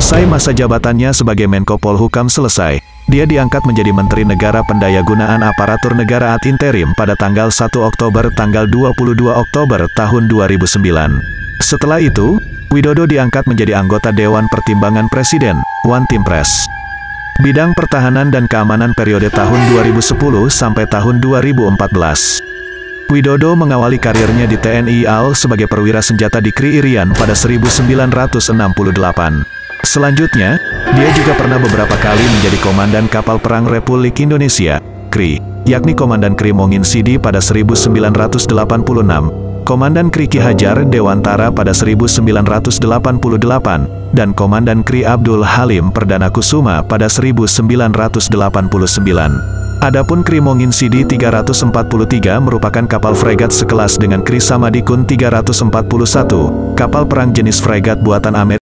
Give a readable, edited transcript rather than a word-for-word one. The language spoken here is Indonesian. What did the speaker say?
Usai masa jabatannya sebagai Menko Polhukam selesai, dia diangkat menjadi Menteri Negara Pendayagunaan Aparatur Negara ad interim pada tanggal 1 Oktober tanggal 22 Oktober tahun 2009. Setelah itu, Widodo diangkat menjadi anggota Dewan Pertimbangan Presiden, One Team Press. Bidang pertahanan dan keamanan periode tahun 2010 sampai tahun 2014. Widodo mengawali karirnya di TNI AL sebagai perwira senjata di KRI Irian pada 1968. Selanjutnya, dia juga pernah beberapa kali menjadi Komandan Kapal Perang Republik Indonesia, KRI, yakni Komandan KRI Mongin Sidi pada 1986, Komandan KRI Ki Hajar Dewantara pada 1988, dan Komandan KRI Abdul Halim Perdana Kusuma pada 1989. Adapun KRI Mongin Sidi 343 merupakan kapal fregat sekelas dengan KRI Samadikun 341, kapal perang jenis fregat buatan Amerika.